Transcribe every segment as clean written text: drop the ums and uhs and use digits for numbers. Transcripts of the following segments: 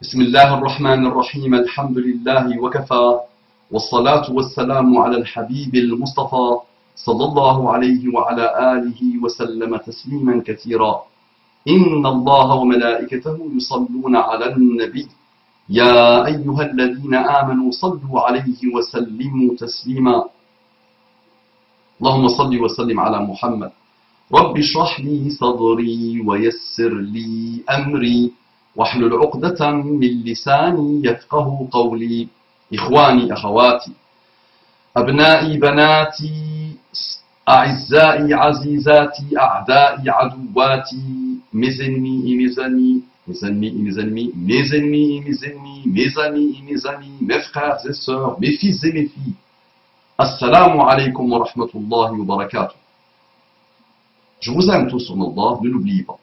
بسم الله الرحمن الرحيم الحمد لله وكفى والصلاة والسلام على الحبيب المصطفى صلى الله عليه وعلى آله وسلم تسليما كثيرا إن الله وملائكته يصلون على النبي يا أيها الذين آمنوا صلوا عليه وسلموا تسليما اللهم صل وسلم على محمد رب اشرح لي صدري ويسر لي أمري واحلل عقدة من لساني يفقه قولي إخواني أخواتي أبنائي بناتي أعزائي عزيزاتي أعدائي عدواتي mes ennemis et mes amis, mes ennemis et mes ennemis, mes ennemis et mes ennemis, mes amis et mes amis, mes frères et sœurs, mes fils et mes filles. Assalamu alaikum wa rahmatullahi wa barakatuh. Je vous aime tous en Allah, ne l'oubliez pas.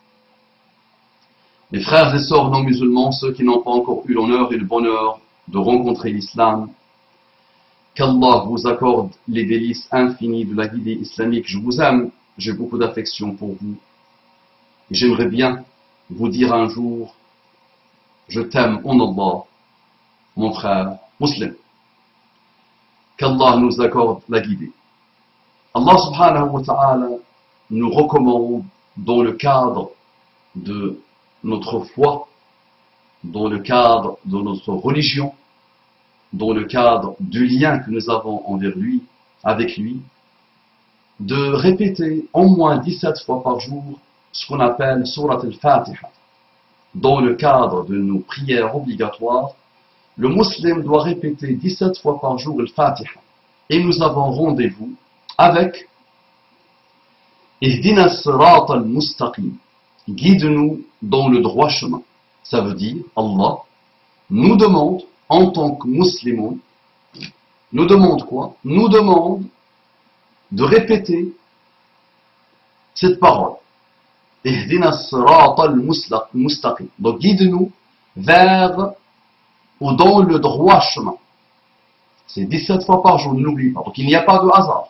Mes frères et sœurs non musulmans, ceux qui n'ont pas encore eu l'honneur et le bonheur de rencontrer l'islam, qu'Allah vous accorde les délices infinies de la guidée islamique. Je vous aime, j'ai beaucoup d'affection pour vous. J'aimerais bien vous dire un jour, je t'aime en Allah, mon frère musulman. Qu'Allah nous accorde la guidée. Allah subhanahu wa ta'ala nous recommande dans le cadre de notre foi, dans le cadre de notre religion, dans le cadre du lien que nous avons envers lui, avec lui, de répéter au moins 17 fois par jour ce qu'on appelle Surat al-Fatiha. Dans le cadre de nos prières obligatoires, le musulman doit répéter 17 fois par jour al-Fatiha. Et nous avons rendez-vous avec Ihdina as-sirat al-mustaqim. Guide-nous dans le droit chemin. Ça veut dire, Allah nous demande, en tant que musulmans, nous demande quoi? Nous demande de répéter cette parole. Ihdina as-sirat al-mustaqim. Donc guide-nous vers ou dans le droit chemin. C'est 17 fois par jour, ne l'oubliez pas. Donc il n'y a pas de hasard.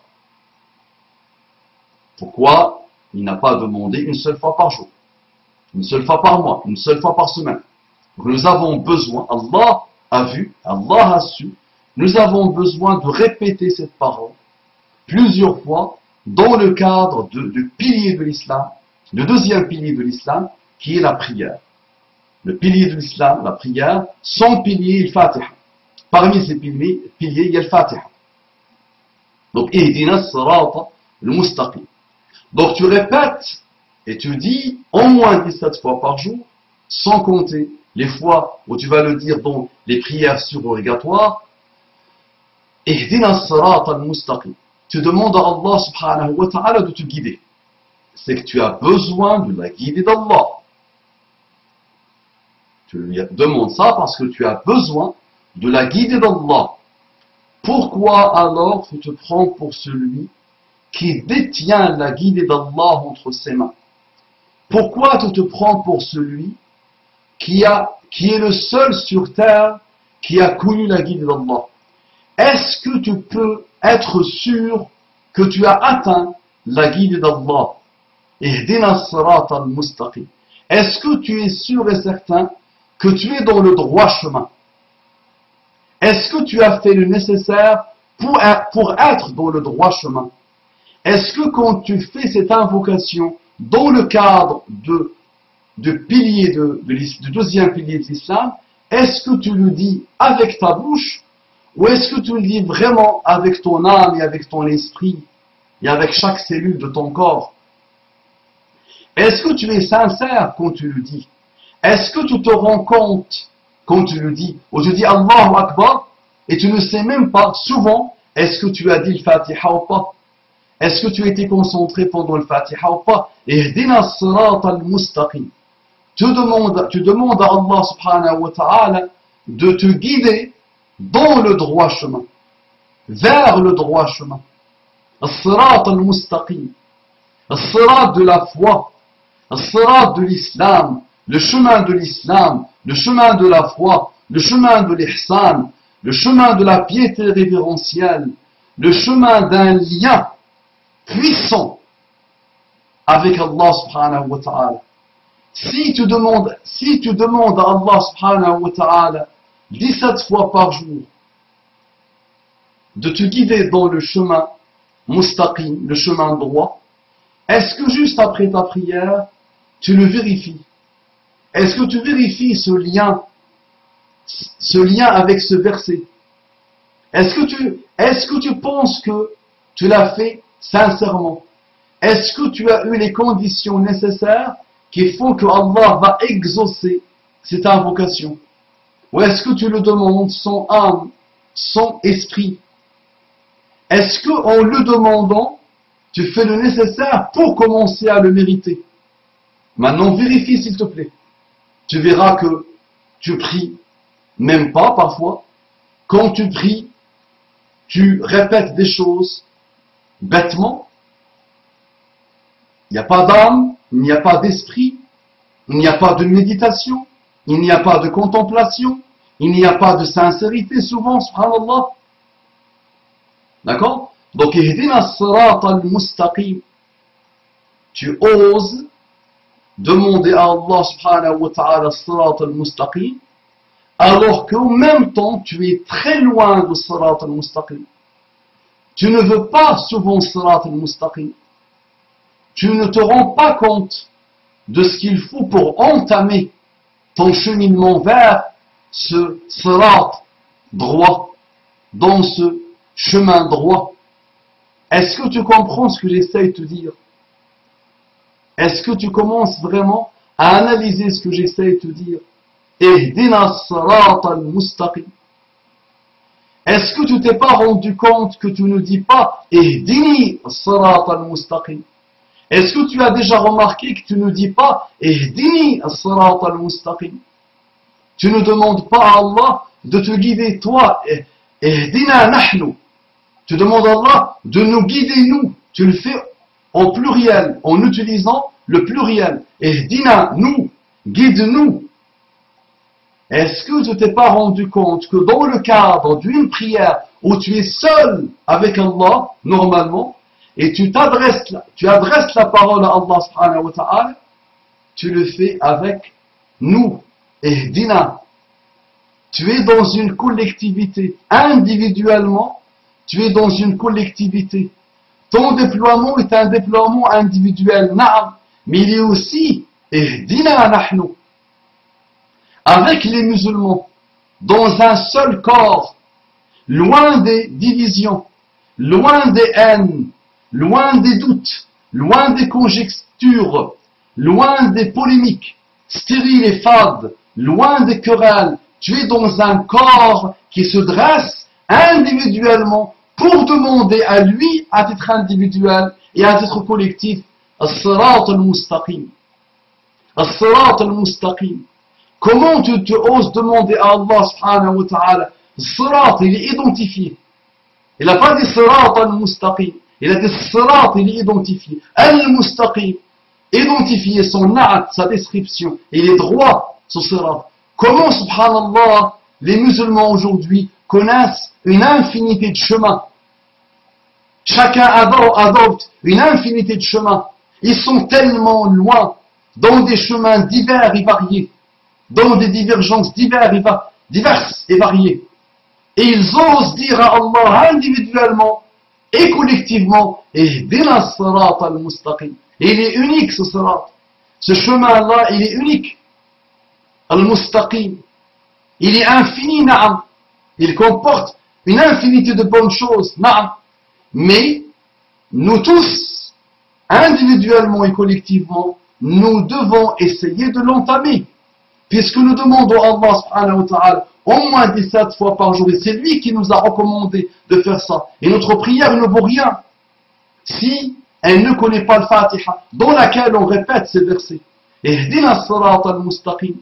Pourquoi il n'a pas demandé une seule fois par jour, une seule fois par mois, une seule fois par semaine? Donc nous avons besoin, Allah a vu, Allah a su, nous avons besoin de répéter cette parole plusieurs fois dans le cadre du pilier de l'islam, le deuxième pilier de l'islam, qui est la prière. Le pilier de l'islam, la prière, son pilier, le Fatiha. Parmi ces piliers, il y a le Fatiha. Donc, Ihdina as-sirata al-mustaqim. Donc, tu répètes et tu dis au moins 17 fois par jour, sans compter les fois où tu vas le dire dans les prières surrogatoires. Ihdina as-sirata al-mustaqim. Tu demandes à Allah subhanahu wa ta'ala de te guider. C'est que tu as besoin de la guidée d'Allah. Tu lui demandes ça parce que tu as besoin de la guidée d'Allah. Pourquoi alors tu te prends pour celui qui détient la guidée d'Allah entre ses mains? Pourquoi tu te prends pour celui qui est le seul sur terre qui a connu la guidée d'Allah? Est-ce que tu peux être sûr que tu as atteint la guidée d'Allah? Ihdina as-sirat al-mustaqim. Est-ce que tu es sûr et certain que tu es dans le droit chemin? Est-ce que tu as fait le nécessaire pour être dans le droit chemin? Est-ce que quand tu fais cette invocation dans le cadre du deuxième pilier de l'islam, est-ce que tu le dis avec ta bouche ou est-ce que tu le dis vraiment avec ton âme et avec ton esprit et avec chaque cellule de ton corps? Est-ce que tu es sincère quand tu le dis? Est-ce que tu te rends compte quand tu le dis? Ou tu dis Allahu Akbar et tu ne sais même pas souvent est-ce que tu as dit le Fatiha ou pas? Est-ce que tu as été concentré pendant le Fatiha ou pas? Ihdina as-sirat al-mustaqim. Tu demandes à Allah subhanahu wa ta'ala de te guider dans le droit chemin, vers le droit chemin. As-sirat al-mustaqim. As-sirat de la foi, as-sirat de l'islam, le chemin de l'islam, le chemin de la foi, le chemin de l'ihsan, le chemin de la piété révérentielle, le chemin d'un lien puissant avec Allah subhanahu wa ta'ala. Si tu demandes à Allah subhanahu wa ta'ala 17 fois par jour de te guider dans le chemin mustaqim, le chemin droit, est-ce que juste après ta prière, tu le vérifies? Est-ce que tu vérifies ce lien avec ce verset? Est-ce que tu penses que tu l'as fait sincèrement? Est-ce que tu as eu les conditions nécessaires qui font que Allah va exaucer cette invocation? Ou est-ce que tu le demandes sans âme, sans esprit? Est-ce que en le demandant, tu fais le nécessaire pour commencer à le mériter? Maintenant, vérifie s'il te plaît. Tu verras que tu pries, même pas parfois. Quand tu pries, tu répètes des choses bêtement. Il n'y a pas d'âme, il n'y a pas d'esprit, il n'y a pas de méditation, il n'y a pas de contemplation, il n'y a pas de sincérité souvent, subhanallah. D'accord? Donc, ihdina as-sirat al-mustaqim. Tu oses demander à Allah subhanahu wa ta'ala as-sirat al-mustaqim, alors qu'en même temps, tu es très loin de as-sirat al-mustaqim. Tu ne veux pas souvent as-sirat al-mustaqim. Tu ne te rends pas compte de ce qu'il faut pour entamer ton cheminement vers ce sirat droit, dans ce chemin droit. Est-ce que tu comprends ce que j'essaye de te dire? Est-ce que tu commences vraiment à analyser ce que j'essaye de te dire? Ihdina as-sirat al-mustaqim. Est-ce que tu t'es pas rendu compte que tu ne dis pas Ihdini as-sirat al-mustaqim? Est-ce que tu as déjà remarqué que tu ne dis pas Ihdini as-sirat al-mustaqim? Tu ne demandes pas à Allah de te guider toi. Ihdina nahnu. Tu demandes à Allah de nous guider nous. Tu le fais en pluriel, en utilisant le pluriel. Ihdina, nous, guide-nous. Est-ce que tu t'es pas rendu compte que dans le cadre d'une prière où tu es seul avec Allah, normalement, et tu adresses la parole à Allah subhanahu wa ta'ala, tu le fais avec nous. Ihdina. Tu es dans une collectivité. Individuellement, tu es dans une collectivité. Ton déploiement est un déploiement individuel, na'am, mais il est aussi Ihdina nahnu. Avec les musulmans, dans un seul corps, loin des divisions, loin des haines, loin des doutes, loin des conjectures, loin des polémiques, stériles et fades, loin des querelles. Tu es dans un corps qui se dresse individuellement pour demander à lui, à titre individuel et à titre collectif, as-sirat al-mustaqim. As-sirat al-mustaqim. Comment tu oses demander à Allah subhanahu wa ta'ala? Sirat, il est identifié. Il n'a pas dit sirat al-mustaqim. Il a dit sirat, il est identifié. Al-mustaqim. Identifié son na'at, sa description. Il est droit, ce sirat. Comment, subhanallah, les musulmans aujourd'hui connaissent une infinité de chemins. Chacun adopte une infinité de chemins. Ils sont tellement loin, dans des chemins divers et variés, dans des divergences diverses et variées. Et ils osent dire à Allah individuellement et collectivement, Ihdina as-sirat al-mustaqim. Et il est unique ce sirat. Ce chemin-là, il est unique. Al-mustaqim. Il est infini, na'am. Il comporte une infinité de bonnes choses, na'am. Mais nous tous, individuellement et collectivement, nous devons essayer de l'entamer. Puisque nous demandons à Allah subhanahu wa ta'ala au moins 17 fois par jour, et c'est lui qui nous a recommandé de faire ça. Et notre prière ne vaut rien si elle ne connaît pas le Fatiha, dans laquelle on répète ces versets. Ihdina as-sirat al-mustaqim.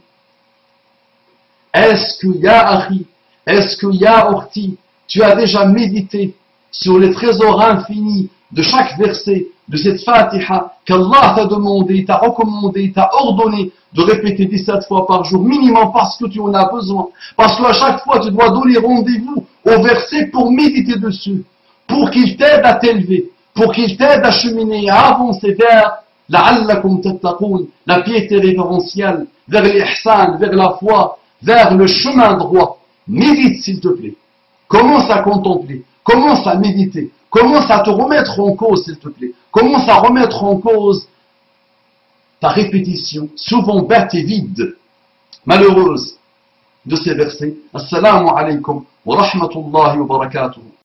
Est-ce que, ya akhi, est-ce que, ya orti, tu as déjà médité sur les trésors infinis de chaque verset de cette Fatiha qu'Allah t'a demandé, t'a recommandé, t'a ordonné de répéter 17 fois par jour minimum parce que tu en as besoin, parce qu'à chaque fois tu dois donner rendez-vous au verset pour méditer dessus, pour qu'il t'aide à t'élever, pour qu'il t'aide à cheminer, à avancer vers لعلكم تتقون, la piété révérentielle, vers l'ihsan, vers la foi, vers le chemin droit. Médite s'il te plaît. Commence à contempler, commence à méditer, commence à te remettre en cause s'il te plaît. Commence à remettre en cause ta répétition, souvent bête et vide, malheureuse, de ces versets. Assalamu alaikum wa rahmatullahi wa barakatuh.